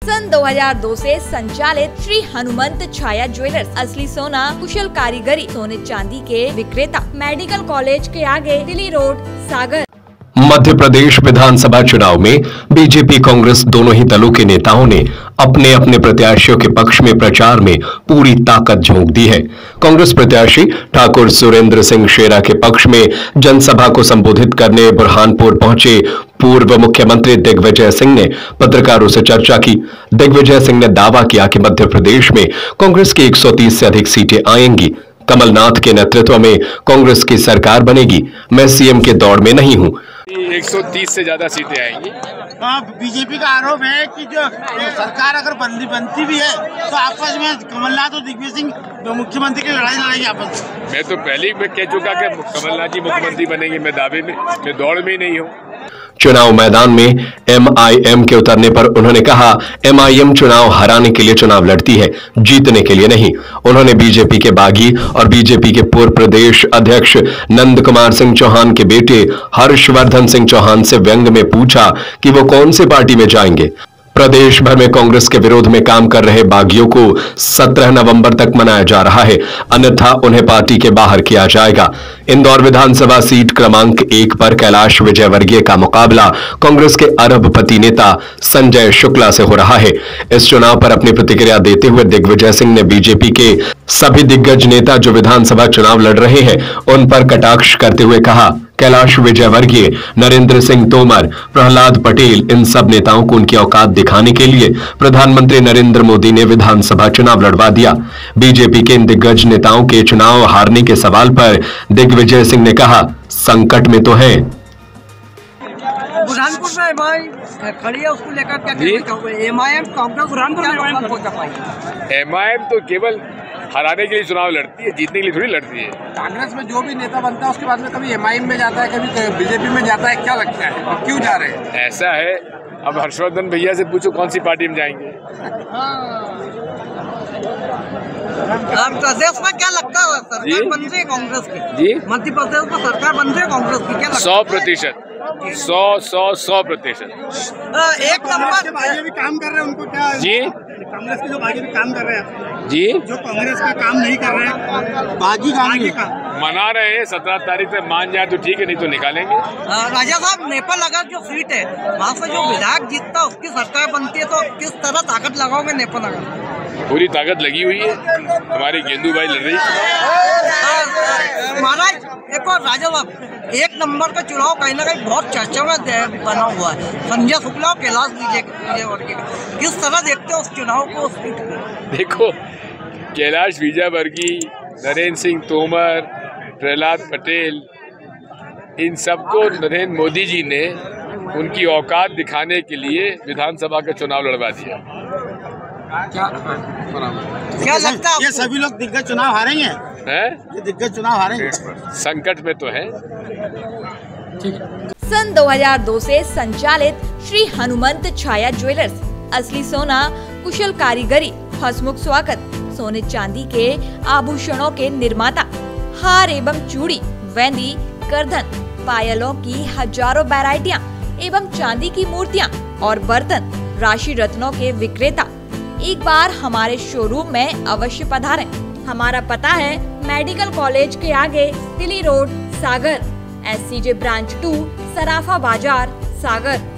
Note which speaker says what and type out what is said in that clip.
Speaker 1: सन 2002 से संचालित श्री हनुमंत छाया ज्वेलर्स असली सोना कुशल कारीगरी सोने चांदी के विक्रेता, मेडिकल कॉलेज के आगे दिल्ली रोड, सागर।
Speaker 2: मध्य प्रदेश विधानसभा चुनाव में बीजेपी कांग्रेस दोनों ही दलों के नेताओं ने अपने अपने प्रत्याशियों के पक्ष में प्रचार में पूरी ताकत झोंक दी है। कांग्रेस प्रत्याशी ठाकुर सुरेंद्र सिंह शेरा के पक्ष में जनसभा को संबोधित करने बुरहानपुर पहुंचे पूर्व मुख्यमंत्री दिग्विजय सिंह ने पत्रकारों से चर्चा की। दिग्विजय सिंह ने दावा किया कि मध्य प्रदेश में कांग्रेस की 130 से अधिक सीटें आएंगी। कमलनाथ के नेतृत्व में कांग्रेस की सरकार बनेगी। मैं सीएम के दौड़ में नहीं हूं।
Speaker 3: 130 से ज्यादा सीटें आएंगी।
Speaker 4: बीजेपी का आरोप है कि जो सरकार अगर बनती भी है तो आपस में कमलनाथ और दिग्विजय सिंह मुख्यमंत्री की लड़ाई लड़ाएंगे आपस में।
Speaker 3: मैं तो पहले ही कह चुका कि कमलनाथ जी मुख्यमंत्री बनेंगे। मैं दावे में, मैं दौड़ में ही नहीं हूँ।
Speaker 2: चुनाव मैदान में एमआईएम के उतरने पर उन्होंने कहा, एमआईएम चुनाव हराने के लिए चुनाव लड़ती है, जीतने के लिए नहीं। उन्होंने बीजेपी के बागी और बीजेपी के पूर्व प्रदेश अध्यक्ष नंद कुमार सिंह चौहान के बेटे हर्षवर्धन सिंह चौहान से व्यंग में पूछा कि वो कौन सी पार्टी में जाएंगे। प्रदेश भर में कांग्रेस के विरोध में काम कर रहे बागियों को 17 नवंबर तक मनाया जा रहा है, अन्यथा उन्हें पार्टी के बाहर किया जाएगा। इंदौर विधानसभा सीट क्रमांक 1 पर कैलाश विजयवर्गीय का मुकाबला कांग्रेस के अरबपति नेता संजय शुक्ला से हो रहा है। इस चुनाव पर अपनी प्रतिक्रिया देते हुए दिग्विजय सिंह ने बीजेपी के सभी दिग्गज नेता जो विधानसभा चुनाव लड़ रहे हैं उन पर कटाक्ष करते हुए कहा, कैलाश विजयवर्गीय, नरेंद्र सिंह तोमर, प्रहलाद पटेल, इन सब नेताओं को उनकी औकात दिखाने के लिए प्रधानमंत्री नरेंद्र मोदी ने विधानसभा चुनाव लड़वा दिया। बीजेपी के इन दिग्गज नेताओं के चुनाव हारने के सवाल पर दिग्विजय सिंह ने कहा, संकट में तो है।
Speaker 5: बुरहानपुर में एमआईएम खड़ी है, उसको लेकर क्या कहना एमआईएम कांग्रेस
Speaker 3: एमआईएम तो केवल हराने के लिए चुनाव लड़ती है, जीतने के लिए थोड़ी लड़ती है।
Speaker 4: कांग्रेस में जो भी नेता बनता है उसके बाद में कभी एमआईएम में जाता है, कभी बीजेपी में जाता है। क्या लगता है क्यों जा रहे हैं?
Speaker 3: ऐसा है, अब हर्षवर्धन भैया से पूछो कौन सी पार्टी में जाएंगे।
Speaker 5: प्रदेश में क्या लगता है सरकार बन रही है कांग्रेस की?
Speaker 3: जी,
Speaker 5: मध्य प्रदेश में सरकार बन रही है कांग्रेस की, क्या
Speaker 3: 100%। 100%
Speaker 5: एक नंबर
Speaker 4: भाई भी काम कर रहे हैं, उनको क्या
Speaker 3: जी,
Speaker 4: कांग्रेस के जो बागी भी काम कर रहे हैं
Speaker 3: जी,
Speaker 4: जो कांग्रेस का काम नहीं कर रहे हैं, बागी का
Speaker 3: मना रहे हैं। 17 तारीख तक मान जाए तो ठीक है, नहीं तो निकालेंगे।
Speaker 5: राजा साहब, नेपाल नगर जो सीट है वहाँ से जो विधायक जीतता है उसकी सरकार बनती है, तो किस तरह ताकत लगाओगे नेपाल नगर?
Speaker 3: पूरी ताकत लगी हुई है, हमारी गेंदू भाई लड़ रही है।
Speaker 5: महाराज एक और राजा साहब, एक नंबर का चुनाव कहीं ना कहीं बहुत चर्चा में बना हुआ है, संजय शुक्ला और कैलाश विजयवर्गीय का। किस तरह देखते हो उस चुनाव को?
Speaker 3: देखो, कैलाश विजयवर्गीय, नरेंद्र सिंह तोमर, प्रहलाद पटेल, इन सबको नरेंद्र मोदी जी ने उनकी औकात दिखाने के लिए विधानसभा का चुनाव लड़वा दिया।
Speaker 5: क्या लगता है
Speaker 4: ये सभी लोग दिग्गज चुनाव हारेंगे?
Speaker 3: हैं?
Speaker 4: ये दिग्गज चुनाव हारेंगे?
Speaker 3: संकट में तो है।
Speaker 1: सन 2002 से संचालित श्री हनुमंत छाया ज्वेलर्स असली सोना कुशल कारीगरी, हंसमुख स्वागत, सोने चांदी के आभूषणों के निर्माता, हार एवं चूड़ी, वेंदी, करधन, पायलों की हजारों वैरायटियां एवं चांदी की मूर्तियां और बर्तन, राशि रत्नों के विक्रेता। एक बार हमारे शोरूम में अवश्य पधारें। हमारा पता है मेडिकल कॉलेज के आगे Delhi road, Sagar, SCJ branch 2, Sarafa Bazaar, सागर।